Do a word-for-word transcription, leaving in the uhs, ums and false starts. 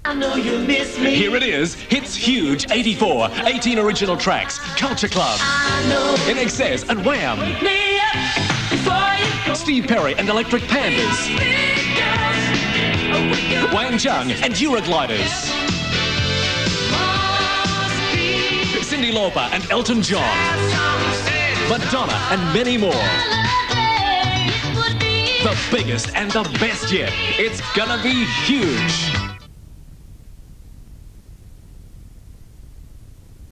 I know you miss me. Here it is, Hits Huge eighty-four, eighteen original tracks, Culture Club, In Excess and Wham, Me up before you go. Steve Perry and Electric Pandas, Wang Chung and Eurogliders, Cyndi Lauper and Elton John, Madonna and many more. The biggest and the best yet. It's gonna be huge.